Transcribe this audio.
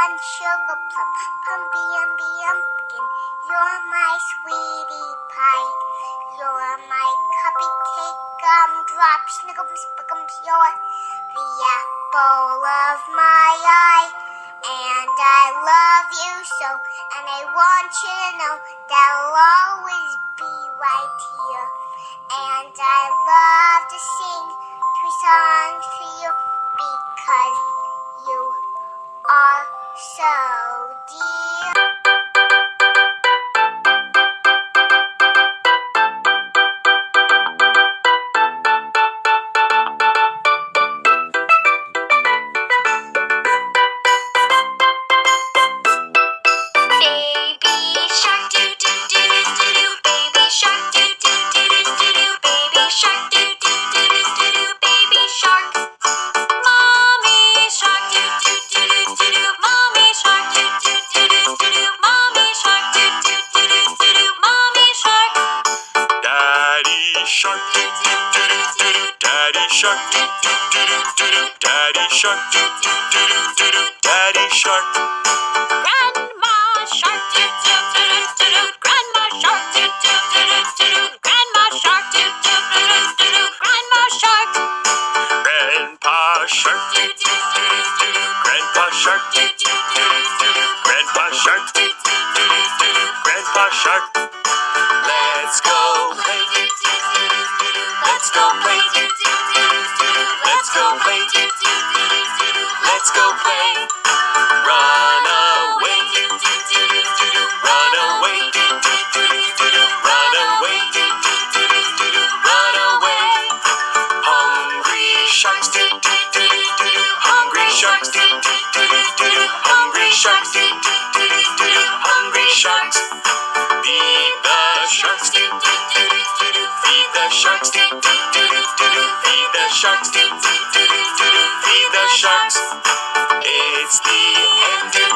and sugar plum, pumpy umby umpkin. You're my sweetie pie. You're my cupcake gumdrop, snickums, pickums. You're the apple of my eye. And I love you so, and I want you to know that I'll always be right here. And I love to sing 3 songs to you because you are so dear. Shark, doo doo doo doo doo. Daddy shark, doo doo doo doo doo. Daddy shark, doo doo doo doo doo. Daddy shark. Grandma shark, doo doo doo doo doo. Grandma shark, doo doo doo doo doo. Grandma shark, doo doo doo doo doo. Grandma shark. Grandpa shark, doo doo doo doo doo. Grandpa shark, doo doo doo doo doo. Grandpa shark, doo doo doo doo doo. Grandpa shark. Let's go play. Let's go play. Let's go play. Let's go play. Run away. Run away. Run away. Run away. Hungry sharks. Hungry sharks. Hungry sharks. Hungry sharks. Feed the sharks. Feed the sharks. Feed the sharks. Feed the sharks. It's the end.